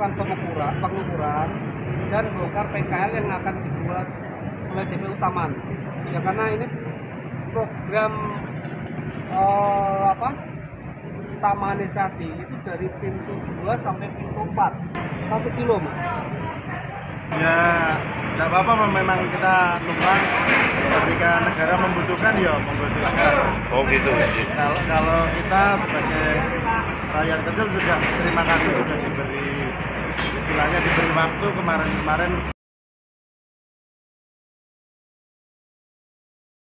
melakukan pengukuran dan bongkar PKL yang akan dibuat oleh DPU Taman. Ya karena ini program tamanisasi itu dari pintu 2 sampai pintu 4, 1 kilo, Mas. Ya, nggak apa-apa, memang kita numpang ketika negara membutuhkan ya membutuhkan. Oh gitu. Kalau kita sebagai rakyat kecil sudah terima kasih, sudah diberi istilahnya diberi waktu kemarin-kemarin.